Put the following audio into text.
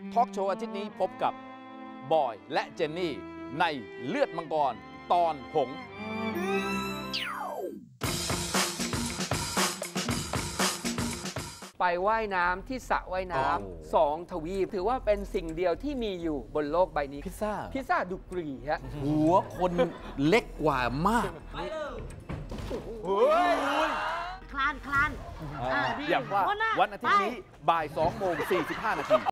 ทอล์กโชว์อาทิตย์นี้พบกับบอยและเจนนี่ในเลือดมังกรตอนหงส์ไปว่ายน้ำที่สระว่ายน้ำ2 ทวีปถือว่าเป็นสิ่งเดียวที่มีอยู่บนโลกใบนี้พิซซ่าดูกรีฮะหัวคนเล็กกว่ามากคลานอย่างว่าวันอาทิตย์นี้บ่าย2:45 น.